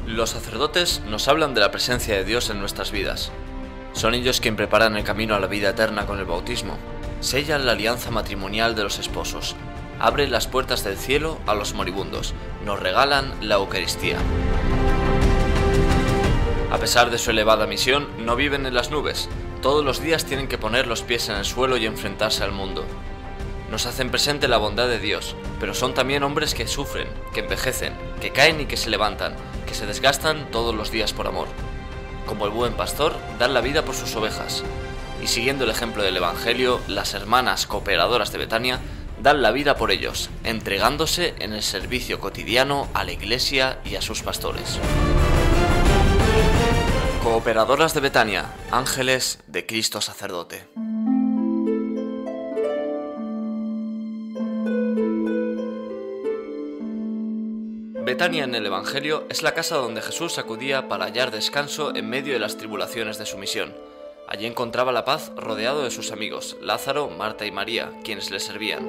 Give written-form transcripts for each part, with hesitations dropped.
Los sacerdotes nos hablan de la presencia de Dios en nuestras vidas. Son ellos quienes preparan el camino a la vida eterna con el bautismo, sellan la alianza matrimonial de los esposos, abren las puertas del cielo a los moribundos, nos regalan la Eucaristía. A pesar de su elevada misión, no viven en las nubes. Todos los días tienen que poner los pies en el suelo y enfrentarse al mundo. Nos hacen presente la bondad de Dios, pero son también hombres que sufren, que envejecen, que caen y que se levantan, que se desgastan todos los días por amor. Como el buen pastor, dan la vida por sus ovejas. Y siguiendo el ejemplo del Evangelio, las hermanas cooperadoras de Betania dan la vida por ellos, entregándose en el servicio cotidiano a la Iglesia y a sus pastores. Cooperadoras de Betania, ángeles de Cristo sacerdote. Betania en el Evangelio es la casa donde Jesús acudía para hallar descanso en medio de las tribulaciones de su misión. Allí encontraba la paz rodeado de sus amigos, Lázaro, Marta y María, quienes le servían.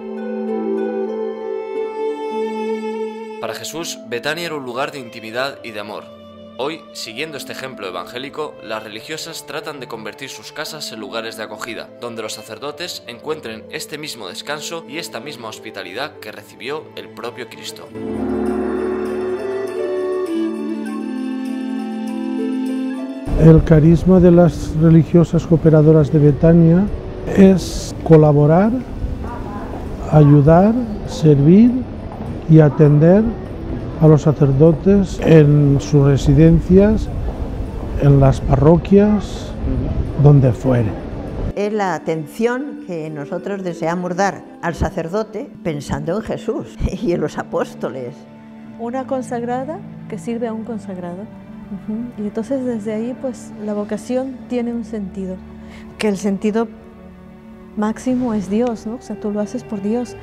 Para Jesús, Betania era un lugar de intimidad y de amor. Hoy, siguiendo este ejemplo evangélico, las religiosas tratan de convertir sus casas en lugares de acogida, donde los sacerdotes encuentren este mismo descanso y esta misma hospitalidad que recibió el propio Cristo. El carisma de las religiosas cooperadoras de Betania es colaborar, ayudar, servir y atender a los sacerdotes en sus residencias, en las parroquias, donde fuere. Es la atención que nosotros deseamos dar al sacerdote pensando en Jesús y en los apóstoles. Una consagrada que sirve a un consagrado. Y entonces desde ahí pues la vocación tiene un sentido, que el sentido máximo es Dios, ¿no? O sea, tú lo haces por Dios.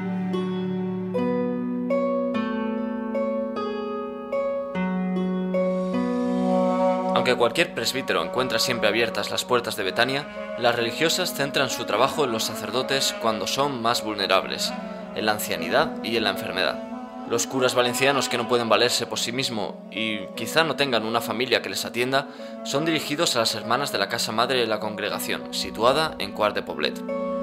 Aunque cualquier presbítero encuentra siempre abiertas las puertas de Betania, las religiosas centran su trabajo en los sacerdotes cuando son más vulnerables, en la ancianidad y en la enfermedad. Los curas valencianos que no pueden valerse por sí mismos y quizá no tengan una familia que les atienda, son dirigidos a las hermanas de la casa madre de la congregación, situada en Quart de Poblet.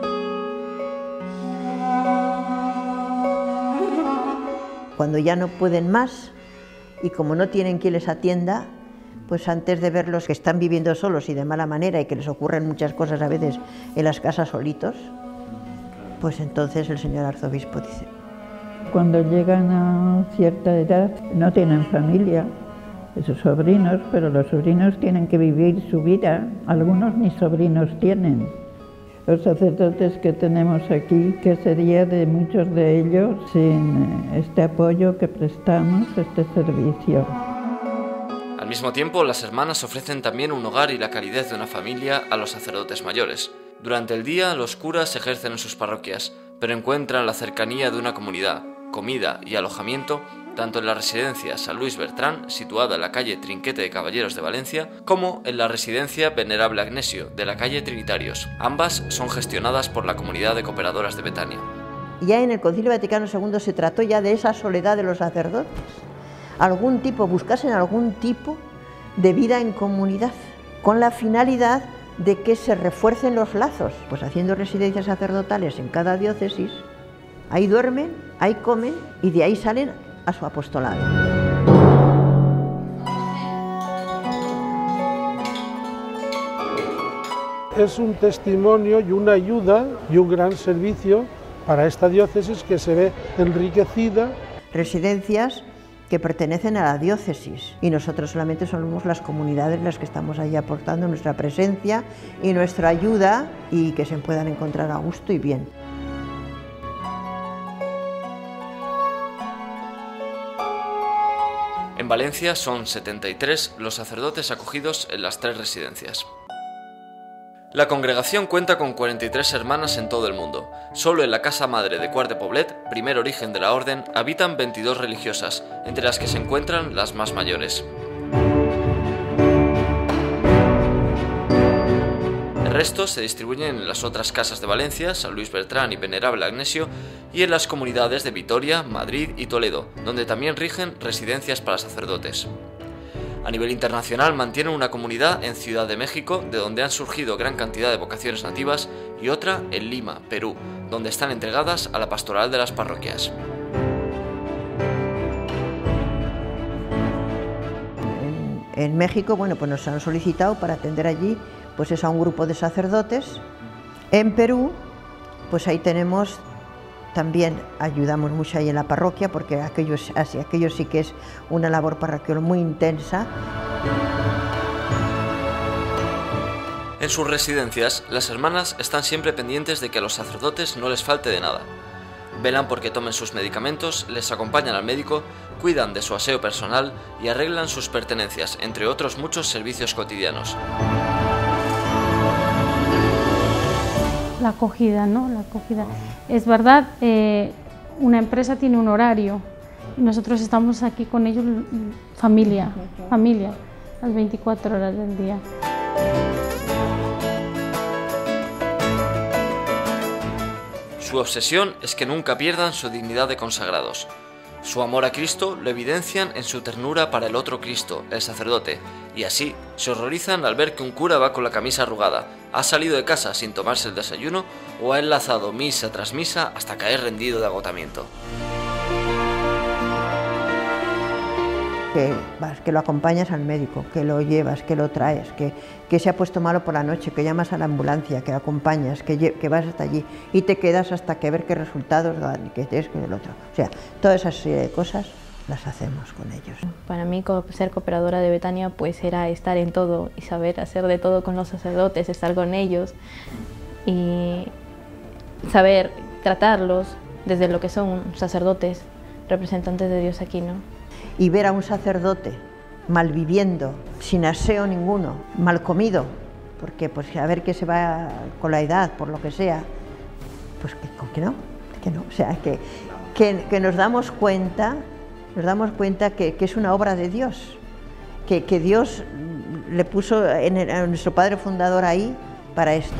Cuando ya no pueden más y como no tienen quien les atienda, pues antes de verlos que están viviendo solos y de mala manera y que les ocurren muchas cosas a veces en las casas solitos, pues entonces el señor arzobispo dice: cuando llegan a cierta edad no tienen familia, esos sobrinos, pero los sobrinos tienen que vivir su vida, algunos ni sobrinos tienen. Los sacerdotes que tenemos aquí, ¿qué sería de muchos de ellos sin este apoyo que prestamos, este servicio? Al mismo tiempo, las hermanas ofrecen también un hogar y la calidez de una familia a los sacerdotes mayores. Durante el día, los curas ejercen en sus parroquias, pero encuentran la cercanía de una comunidad, comida y alojamiento, tanto en la residencia San Luis Bertrán, situada en la calle Trinquete de Caballeros de Valencia, como en la residencia Venerable Agnesio, de la calle Trinitarios. Ambas son gestionadas por la comunidad de cooperadoras de Betania. Ya en el Concilio Vaticano II se trató ya de esa soledad de los sacerdotes. Buscasen algún tipo de vida en comunidad, con la finalidad de que se refuercen los lazos, pues haciendo residencias sacerdotales en cada diócesis. Ahí duermen, ahí comen y de ahí salen a su apostolado. Es un testimonio y una ayuda y un gran servicio para esta diócesis que se ve enriquecida. Residencias que pertenecen a la diócesis y nosotros solamente somos las comunidades las que estamos ahí aportando nuestra presencia y nuestra ayuda y que se puedan encontrar a gusto y bien. En Valencia son 73 los sacerdotes acogidos en las 3 residencias. La congregación cuenta con 43 hermanas en todo el mundo. Solo en la casa madre de Quart de Poblet, primer origen de la orden, habitan 22 religiosas, entre las que se encuentran las más mayores. El resto se distribuyen en las otras casas de Valencia, San Luis Bertrán y Venerable Agnesio, y en las comunidades de Vitoria, Madrid y Toledo, donde también rigen residencias para sacerdotes. A nivel internacional mantienen una comunidad en Ciudad de México, de donde han surgido gran cantidad de vocaciones nativas, y otra en Lima, Perú, donde están entregadas a la pastoral de las parroquias. En México, bueno, pues nos han solicitado para atender allí, pues es a un grupo de sacerdotes. En Perú, pues ahí tenemos, también ayudamos mucho ahí en la parroquia, porque aquello sí que es una labor parroquial muy intensa. En sus residencias, las hermanas están siempre pendientes de que a los sacerdotes no les falte de nada. Velan porque tomen sus medicamentos, les acompañan al médico, cuidan de su aseo personal y arreglan sus pertenencias, entre otros muchos servicios cotidianos. La acogida, ¿no? La acogida. Es verdad, una empresa tiene un horario y nosotros estamos aquí con ellos, familia, las 24 horas del día. Su obsesión es que nunca pierdan su dignidad de consagrados. Su amor a Cristo lo evidencian en su ternura para el otro Cristo, el sacerdote, y así se horrorizan al ver que un cura va con la camisa arrugada, ha salido de casa sin tomarse el desayuno o ha enlazado misa tras misa hasta caer rendido de agotamiento. Que lo acompañas al médico, que lo llevas, que lo traes, que se ha puesto malo por la noche, que llamas a la ambulancia, que acompañas, que vas hasta allí y te quedas hasta que ver qué resultados dan, que es que el otro. O sea, toda esa serie de cosas las hacemos con ellos. Para mí, ser cooperadora de Betania, pues era estar en todo y saber hacer de todo con los sacerdotes, estar con ellos y saber tratarlos desde lo que son sacerdotes, representantes de Dios aquí, ¿no? Y ver a un sacerdote malviviendo, sin aseo ninguno, mal comido, porque pues a ver que se va con la edad, por lo que sea, pues que no, o sea, que nos damos cuenta que es una obra de Dios, que Dios le puso a nuestro Padre Fundador ahí para esto.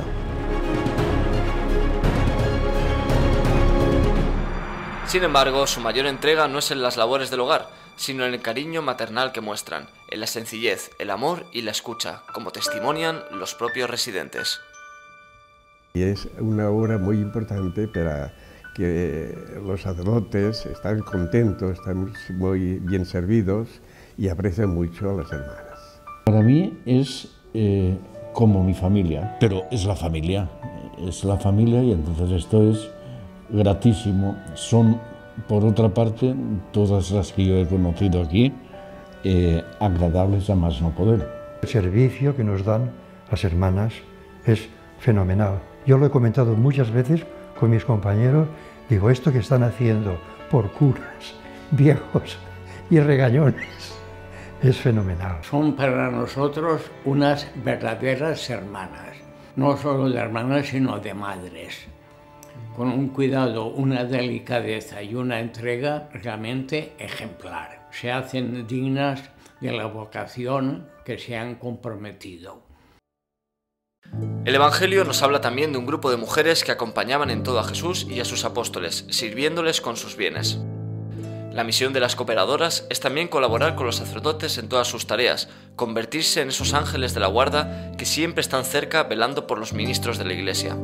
Sin embargo, su mayor entrega no es en las labores del hogar, sino en el cariño maternal que muestran, en la sencillez, el amor y la escucha, como testimonian los propios residentes. Y es una obra muy importante para que los sacerdotes están contentos, están muy bien servidos y aprecian mucho a las hermanas. Para mí es como mi familia, pero es la familia y entonces esto es gratísimo. Son, por otra parte, todas las que yo he conocido aquí, agradables a más no poder. El servicio que nos dan las hermanas es fenomenal. Yo lo he comentado muchas veces con mis compañeros, digo, esto que están haciendo por curas, viejos y regañones, es fenomenal. Son para nosotros unas verdaderas hermanas, no solo de hermanas, sino de madres, con un cuidado, una delicadeza y una entrega realmente ejemplar. Se hacen dignas de la vocación que se han comprometido. El Evangelio nos habla también de un grupo de mujeres que acompañaban en todo a Jesús y a sus apóstoles, sirviéndoles con sus bienes. La misión de las cooperadoras es también colaborar con los sacerdotes en todas sus tareas, convertirse en esos ángeles de la guarda que siempre están cerca velando por los ministros de la Iglesia.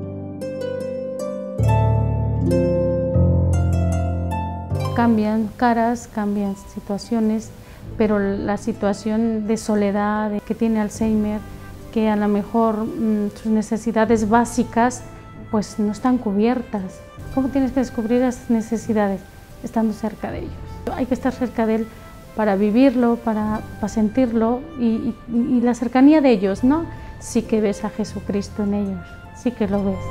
Cambian caras, cambian situaciones, pero la situación de soledad, de que tiene Alzheimer, que a lo mejor sus necesidades básicas pues no están cubiertas. ¿Cómo tienes que descubrir esas necesidades? Estando cerca de ellos. Hay que estar cerca de él para vivirlo, para sentirlo y la cercanía de ellos, ¿no? Sí que ves a Jesucristo en ellos, sí que lo ves.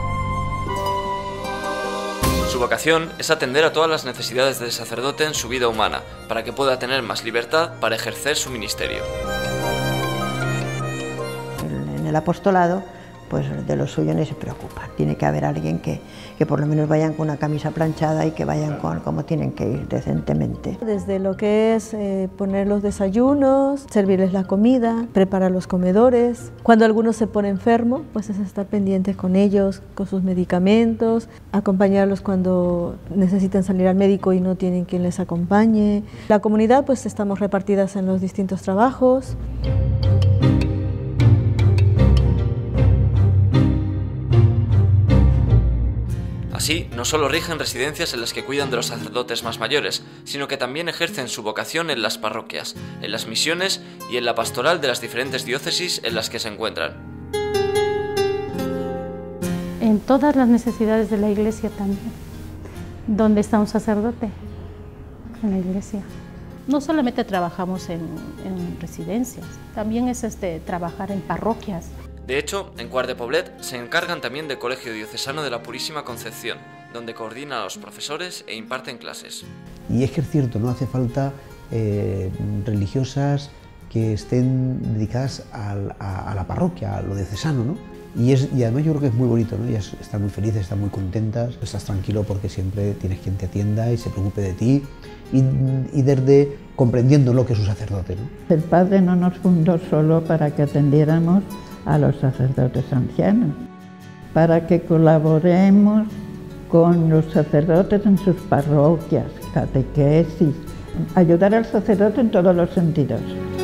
Su vocación es atender a todas las necesidades del sacerdote en su vida humana, para que pueda tener más libertad para ejercer su ministerio. En el apostolado, pues de lo suyo ni se preocupan. Tiene que haber alguien que por lo menos vayan con una camisa planchada y que vayan como tienen que ir decentemente. Desde lo que es poner los desayunos, servirles la comida, preparar los comedores. Cuando alguno se pone enfermo, pues es estar pendientes con ellos, con sus medicamentos, acompañarlos cuando necesitan salir al médico y no tienen quien les acompañe. La comunidad, pues estamos repartidas en los distintos trabajos. Así, no solo rigen residencias en las que cuidan de los sacerdotes más mayores, sino que también ejercen su vocación en las parroquias, en las misiones y en la pastoral de las diferentes diócesis en las que se encuentran. En todas las necesidades de la Iglesia también. ¿Dónde está un sacerdote? En la Iglesia. No solamente trabajamos en residencias, también es trabajar en parroquias. De hecho, en Quart de Poblet se encargan también del Colegio Diocesano de la Purísima Concepción, donde coordinan a los profesores e imparten clases. Y es que es cierto, no hace falta religiosas que estén dedicadas a la parroquia, a lo diocesano, ¿no? Y además yo creo que es muy bonito, ¿no? Ellas están muy felices, están muy contentas, estás tranquilo porque siempre tienes quien te atienda y se preocupe de ti y desde comprendiendo lo que es un sacerdote, ¿no? El Padre no nos fundó solo para que atendiéramos a los sacerdotes ancianos, para que colaboremos con los sacerdotes en sus parroquias, catequesis, ayudar al sacerdote en todos los sentidos.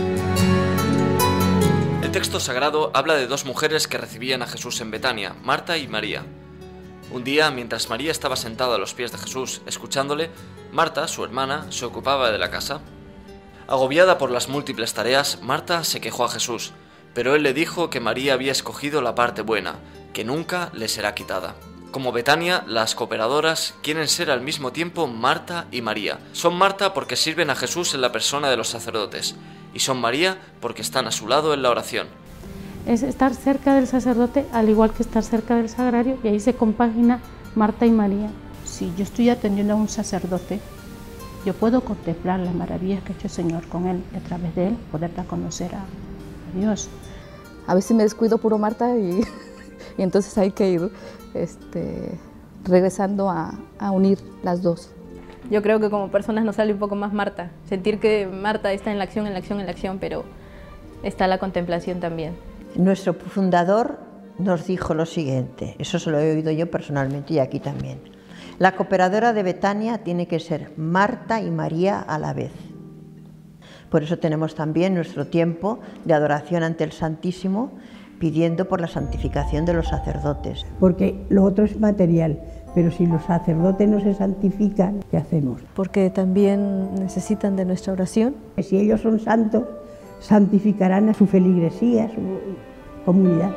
El texto sagrado habla de dos mujeres que recibían a Jesús en Betania, Marta y María. Un día, mientras María estaba sentada a los pies de Jesús, escuchándole, Marta, su hermana, se ocupaba de la casa. Agobiada por las múltiples tareas, Marta se quejó a Jesús, pero él le dijo que María había escogido la parte buena, que nunca le será quitada. Como Betania, las cooperadoras quieren ser al mismo tiempo Marta y María. Son Marta porque sirven a Jesús en la persona de los sacerdotes, y son María porque están a su lado en la oración. Es estar cerca del sacerdote, al igual que estar cerca del sagrario, y ahí se compagina Marta y María. Si yo estoy atendiendo a un sacerdote, yo puedo contemplar las maravillas que ha hecho el Señor con él, y a través de él poder dar a conocer a Dios. A veces me descuido puro Marta y entonces hay que ir regresando a unir las dos. Yo creo que como personas nos sale un poco más Marta, sentir que Marta está en la acción, pero está la contemplación también. Nuestro fundador nos dijo lo siguiente, eso se lo he oído yo personalmente y aquí también. La cooperadora de Betania tiene que ser Marta y María a la vez. Por eso tenemos también nuestro tiempo de adoración ante el Santísimo, pidiendo por la santificación de los sacerdotes. Porque lo otro es material, pero si los sacerdotes no se santifican, ¿qué hacemos? Porque también necesitan de nuestra oración. Si ellos son santos, santificarán a su feligresía, a su comunidad.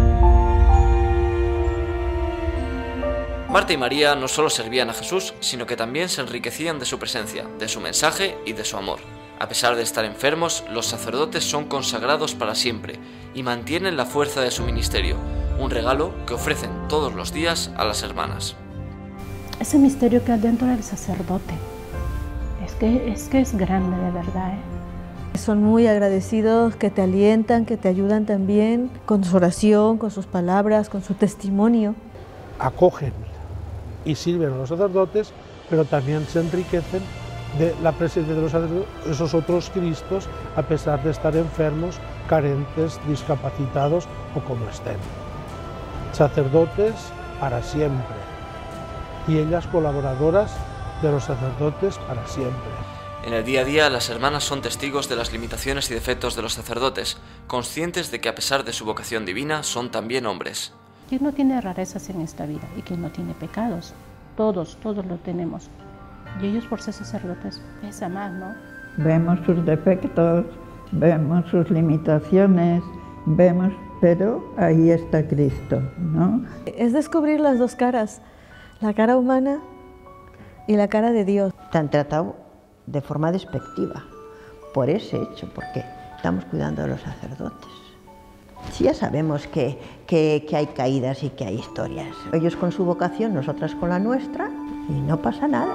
Marta y María no solo servían a Jesús, sino que también se enriquecían de su presencia, de su mensaje y de su amor. A pesar de estar enfermos, los sacerdotes son consagrados para siempre y mantienen la fuerza de su ministerio, un regalo que ofrecen todos los días a las hermanas. Ese misterio que hay dentro del sacerdote, es que es grande de verdad, Son muy agradecidos, que te alientan, que te ayudan también con su oración, con sus palabras, con su testimonio. Acogen y sirven a los sacerdotes, pero también se enriquecen de la presencia de los sacerdotes, esos otros Cristos, a pesar de estar enfermos, carentes, discapacitados o como estén. Sacerdotes para siempre, y ellas colaboradoras de los sacerdotes para siempre. En el día a día, las hermanas son testigos de las limitaciones y defectos de los sacerdotes, conscientes de que a pesar de su vocación divina, son también hombres. ¿Quién no tiene rarezas en esta vida? ¿Y quién no tiene pecados? Todos lo tenemos. Y ellos, por ser sacerdotes, pesa más, ¿no? Vemos sus defectos, vemos sus limitaciones, pero ahí está Cristo, ¿no? Es descubrir las dos caras, la cara humana y la cara de Dios. Te han tratado de forma despectiva por ese hecho, porque estamos cuidando de los sacerdotes. Sí, ya sabemos que hay caídas y que hay historias. Ellos con su vocación, nosotras con la nuestra, y no pasa nada.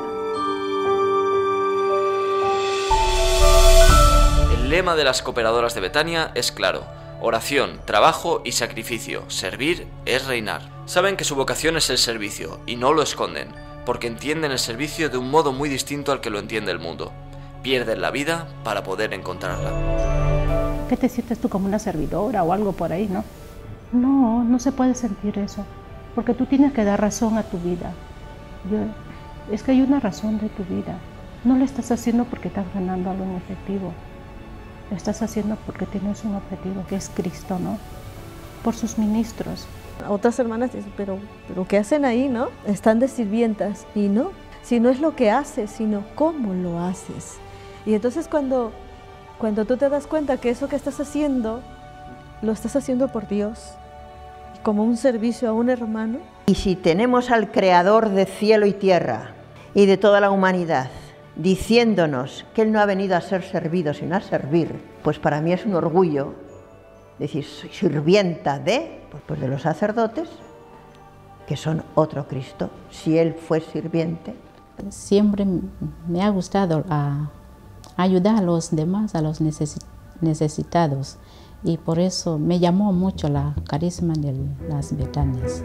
El lema de las cooperadoras de Betania es claro: Oración, trabajo y sacrificio. Servir es reinar. Saben que su vocación es el servicio y no lo esconden, porque entienden el servicio de un modo muy distinto al que lo entiende el mundo. Pierden la vida para poder encontrarla. ¿Qué te sientes tú, como una servidora o algo por ahí, no? No, no se puede sentir eso, porque tú tienes que dar razón a tu vida. Es que hay una razón de tu vida. No lo estás haciendo porque estás ganando algo en efectivo. Lo estás haciendo porque tienes un objetivo, que es Cristo, ¿no? Por sus ministros. Otras hermanas dicen, pero ¿qué hacen ahí, no? Están de sirvientas. Y no, si no es lo que haces, sino cómo lo haces. Y entonces cuando tú te das cuenta que eso que estás haciendo, lo estás haciendo por Dios, como un servicio a un hermano. Y si tenemos al Creador de cielo y tierra y de toda la humanidad, diciéndonos que Él no ha venido a ser servido, sino a servir, pues para mí es un orgullo decir, soy sirvienta de los sacerdotes, que son otro Cristo. Si Él fue sirviente. Siempre me ha gustado ayudar a los demás, a los necesitados, y por eso me llamó mucho la carisma de las Betanias.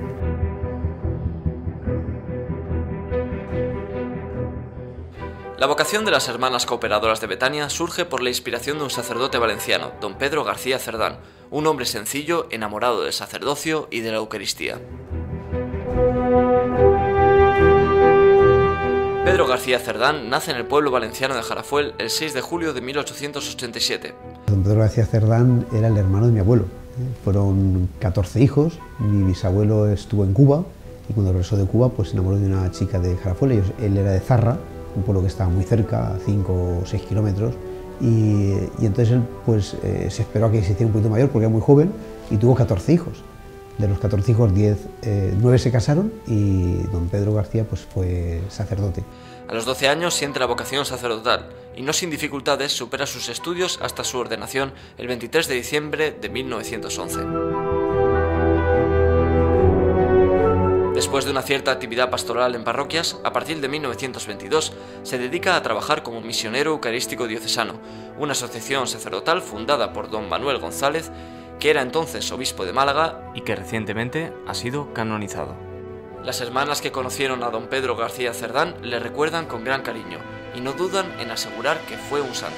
La vocación de las Hermanas Cooperadoras de Betania surge por la inspiración de un sacerdote valenciano, don Pedro García Cerdán, un hombre sencillo, enamorado del sacerdocio y de la Eucaristía. Pedro García Cerdán nace en el pueblo valenciano de Jarafuel el 6 de julio de 1887. Don Pedro García Cerdán era el hermano de mi abuelo. Fueron 14 hijos, mi bisabuelo estuvo en Cuba y cuando regresó de Cuba pues se enamoró de una chica de Jarafuel. Él era de Zarra, un pueblo que estaba muy cerca, a 5 o 6 kilómetros, y entonces él pues, se esperó a que se hiciera un poquito mayor porque era muy joven y tuvo 14 hijos. De los 14 hijos, 9 se casaron y don Pedro García pues, fue sacerdote. A los 12 años siente la vocación sacerdotal y no sin dificultades supera sus estudios hasta su ordenación el 23 de diciembre de 1911. Después de una cierta actividad pastoral en parroquias, a partir de 1922 se dedica a trabajar como misionero eucarístico diocesano, una asociación sacerdotal fundada por don Manuel González, que era entonces obispo de Málaga y que recientemente ha sido canonizado. Las hermanas que conocieron a don Pedro García Cerdán le recuerdan con gran cariño y no dudan en asegurar que fue un santo.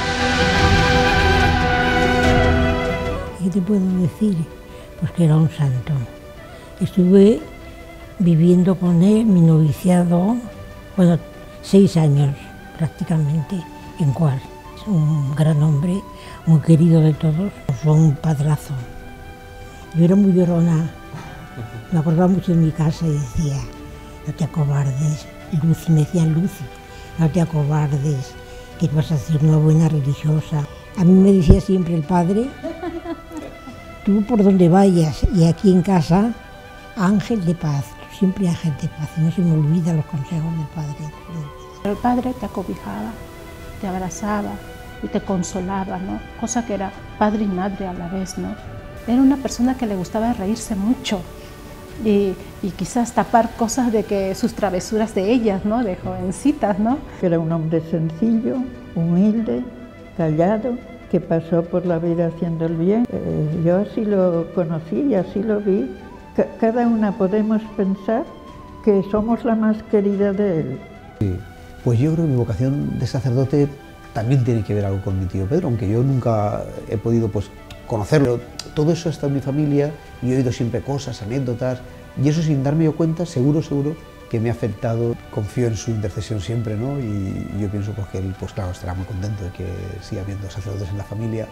¿Qué te puedo decir? Pues que era un santo. Estuve viviendo con él mi noviciado, 6 años prácticamente, en cual es un gran hombre, muy querido de todos, fue un padrazo. Yo era muy llorona, me acordaba mucho de mi casa y decía, no te acobardes, Lucy, me decía Lucy, no te acobardes, que vas a ser una buena religiosa. A mí me decía siempre el padre, tú por donde vayas y aquí en casa, ángel de paz, tú siempre ángel de paz, y no se me olvidan los consejos del padre. El padre te acobijaba, te abrazaba y te consolaba, ¿no? Cosa que era padre y madre a la vez, ¿no? Era una persona que le gustaba reírse mucho y quizás tapar cosas de que sus travesuras de ellas, ¿no? De jovencitas, ¿no? Era un hombre sencillo, humilde, callado, que pasó por la vida haciendo el bien. Yo así lo conocí y así lo vi. Cada una podemos pensar que somos la más querida de él. Sí. Pues yo creo que mi vocación de sacerdote también tiene que ver algo con mi tío Pedro, aunque yo nunca he podido pues, conocerlo. Todo eso está en mi familia y he oído siempre cosas, anécdotas, y eso sin darme yo cuenta, seguro que me ha afectado. Confío en su intercesión siempre, ¿no? Y yo pienso pues, que él, pues claro, estará muy contento de que siga habiendo sacerdotes en la familia.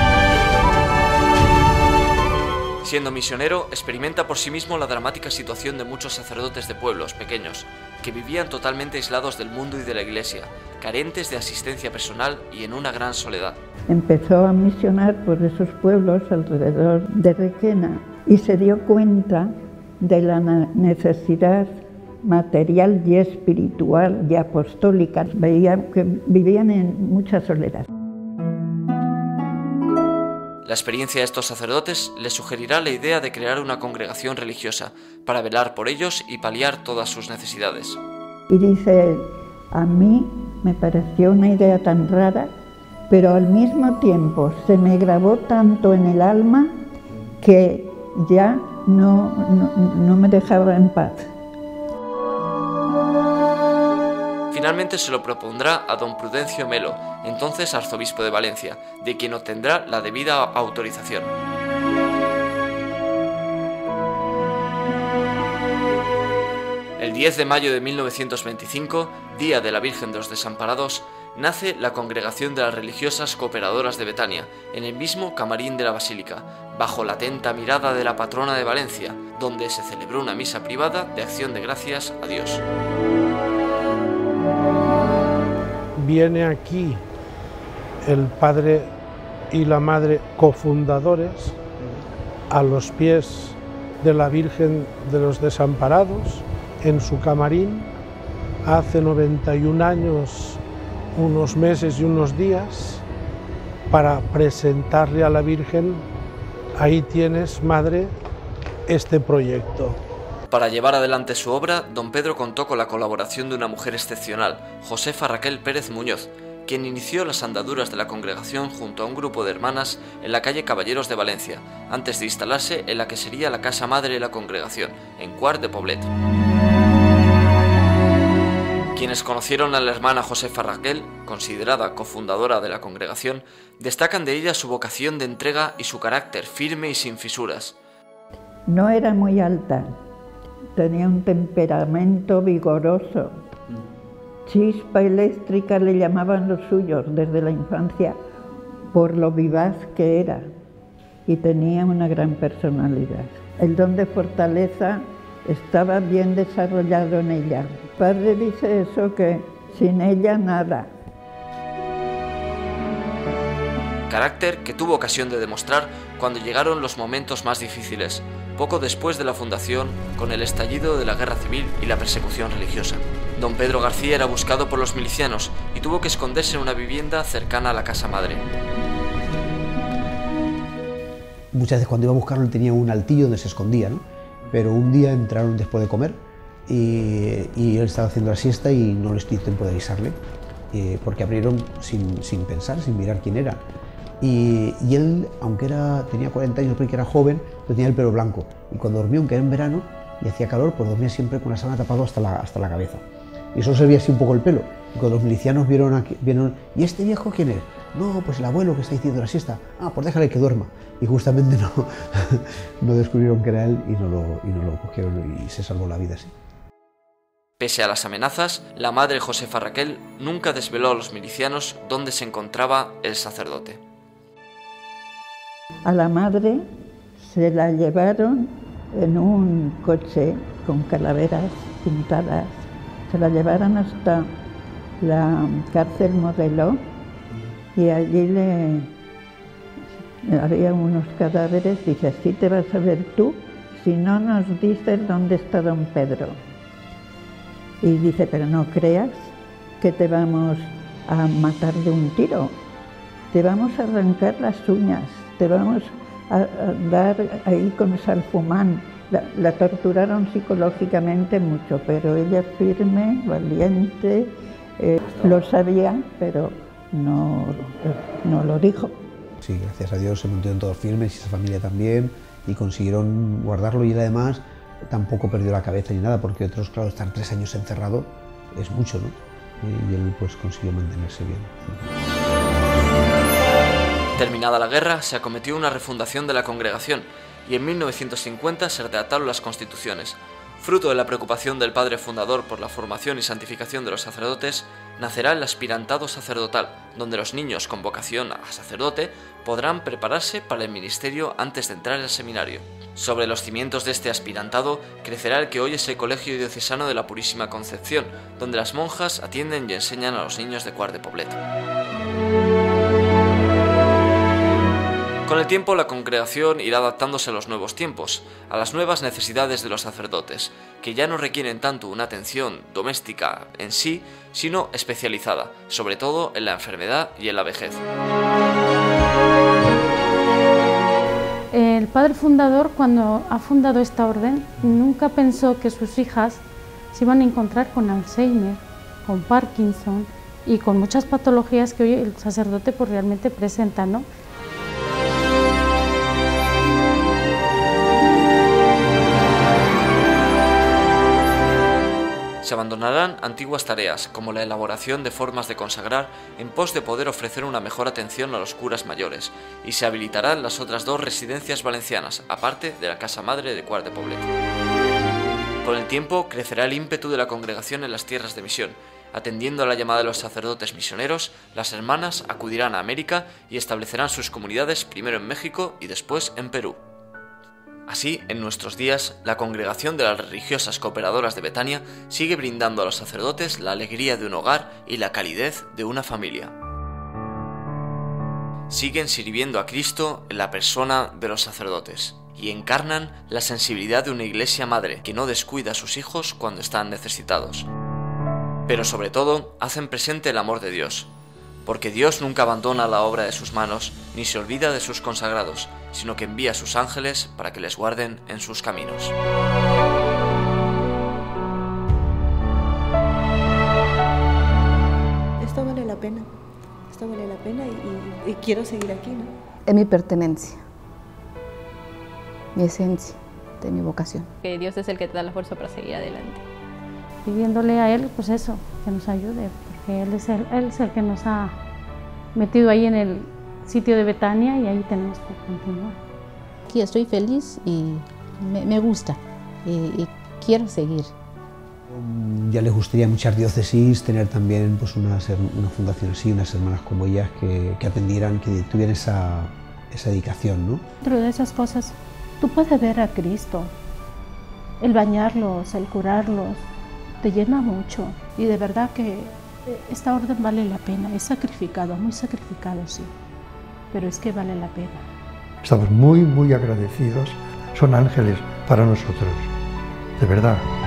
Siendo misionero, experimenta por sí mismo la dramática situación de muchos sacerdotes de pueblos pequeños, que vivían totalmente aislados del mundo y de la iglesia, carentes de asistencia personal y en una gran soledad. Empezó a misionar por esos pueblos alrededor de Requena y se dio cuenta de la necesidad material y espiritual y apostólica. Veía que vivían en mucha soledad. La experiencia de estos sacerdotes les sugerirá la idea de crear una congregación religiosa para velar por ellos y paliar todas sus necesidades. Y dice él, a mí me pareció una idea tan rara pero al mismo tiempo se me grabó tanto en el alma que ya no me dejaba en paz. Finalmente se lo propondrá a don Prudencio Melo, entonces arzobispo de Valencia, de quien obtendrá la debida autorización. El 10 de mayo de 1925, Día de la Virgen de los Desamparados, nace la Congregación de las Religiosas Cooperadoras de Betania, en el mismo camarín de la Basílica, bajo la atenta mirada de la patrona de Valencia, donde se celebró una misa privada de acción de gracias a Dios. Viene aquí el padre y la madre cofundadores a los pies de la Virgen de los Desamparados en su camarín hace 91 años, unos meses y unos días, para presentarle a la Virgen: ahí tienes, madre, este proyecto. Para llevar adelante su obra, don Pedro contó con la colaboración de una mujer excepcional, Josefa Raquel Pérez Muñoz, quien inició las andaduras de la congregación junto a un grupo de hermanas en la calle Caballeros de Valencia, antes de instalarse en la que sería la casa madre de la congregación, en Quart de Poblet. Quienes conocieron a la hermana Josefa Raquel, considerada cofundadora de la congregación, destacan de ella su vocación de entrega y su carácter firme y sin fisuras. No era muy alta, tenía un temperamento vigoroso. Chispa eléctrica le llamaban los suyos desde la infancia por lo vivaz que era, y tenía una gran personalidad. El don de fortaleza estaba bien desarrollado en ella. El padre dice eso, que sin ella nada. Carácter que tuvo ocasión de demostrar cuando llegaron los momentos más difíciles, poco después de la fundación, con el estallido de la guerra civil y la persecución religiosa. Don Pedro García era buscado por los milicianos y tuvo que esconderse en una vivienda cercana a la casa madre. Muchas veces cuando iba a buscarlo él tenía un altillo donde se escondía, ¿no? Pero un día entraron después de comer y él estaba haciendo la siesta y no les dio tiempo de avisarle, porque abrieron sin pensar, sin mirar quién era. Y él, aunque tenía 40 años, porque era joven, pero tenía el pelo blanco. Y cuando dormía, aunque era en verano y hacía calor, pues dormía siempre con la sábana tapado hasta la cabeza. Y eso se veía así un poco el pelo. Y cuando los milicianos vieron, ¿y este viejo quién es? No, pues el abuelo que está haciendo la siesta. Ah, pues déjale que duerma. Y justamente no descubrieron que era él y no lo cogieron y se salvó la vida así. Pese a las amenazas, la madre Josefa Raquel nunca desveló a los milicianos dónde se encontraba el sacerdote. A la madre se la llevaron en un coche con calaveras pintadas. Se la llevaron hasta la cárcel Modelo y allí había unos cadáveres. Dice, así te vas a ver tú si no nos dices dónde está don Pedro. Y dice, pero no creas que te vamos a matar de un tiro, te vamos a arrancar las uñas, te vamos a dar ahí con salfumán. La torturaron psicológicamente mucho, pero ella firme, valiente, lo sabía, pero no lo dijo. Sí, gracias a Dios se mantuvieron todos firmes y esa familia también, y consiguieron guardarlo, y él además tampoco perdió la cabeza ni nada, porque otros, claro, estar 3 años encerrado es mucho, ¿no? Y él pues consiguió mantenerse bien. Terminada la guerra, se acometió una refundación de la congregación y en 1950 se redactaron las constituciones. Fruto de la preocupación del padre fundador por la formación y santificación de los sacerdotes, nacerá el aspirantado sacerdotal, donde los niños con vocación a sacerdote podrán prepararse para el ministerio antes de entrar al seminario. Sobre los cimientos de este aspirantado crecerá el que hoy es el Colegio Diocesano de la Purísima Concepción, donde las monjas atienden y enseñan a los niños de Quart de Poblet. Con el tiempo, la congregación irá adaptándose a los nuevos tiempos, a las nuevas necesidades de los sacerdotes, que ya no requieren tanto una atención doméstica en sí, sino especializada, sobre todo en la enfermedad y en la vejez. El padre fundador, cuando ha fundado esta orden, nunca pensó que sus hijas se iban a encontrar con Alzheimer, con Parkinson y con muchas patologías que hoy el sacerdote pues realmente presenta, ¿no? Se abandonarán antiguas tareas, como la elaboración de formas de consagrar, en pos de poder ofrecer una mejor atención a los curas mayores, y se habilitarán las otras 2 residencias valencianas, aparte de la Casa Madre de Quart de Poblet. Con el tiempo crecerá el ímpetu de la congregación en las tierras de misión. Atendiendo a la llamada de los sacerdotes misioneros, las hermanas acudirán a América y establecerán sus comunidades primero en México y después en Perú. Así, en nuestros días, la congregación de las religiosas cooperadoras de Betania sigue brindando a los sacerdotes la alegría de un hogar y la calidez de una familia. Siguen sirviendo a Cristo en la persona de los sacerdotes y encarnan la sensibilidad de una iglesia madre que no descuida a sus hijos cuando están necesitados. Pero sobre todo, hacen presente el amor de Dios, porque Dios nunca abandona la obra de sus manos ni se olvida de sus consagrados, sino que envía a sus ángeles para que les guarden en sus caminos. Esto vale la pena y quiero seguir aquí, ¿no? Es mi pertenencia, mi esencia, de mi vocación. Que Dios es el que te da la fuerza para seguir adelante. Pidiéndole a Él, pues eso, que nos ayude, porque Él es el que nos ha metido ahí en el sitio de Betania y ahí tenemos que continuar. Aquí estoy feliz y me gusta y quiero seguir. Ya les gustaría a muchas diócesis tener también pues, una fundación así, unas hermanas como ellas que atendieran, que tuvieran esa dedicación, ¿no? Dentro de esas cosas, tú puedes ver a Cristo, el bañarlos, el curarlos, te llena mucho y de verdad que esta orden vale la pena, es sacrificado, muy sacrificado, sí, pero es que vale la pena. Estamos muy, muy agradecidos, son ángeles para nosotros, de verdad.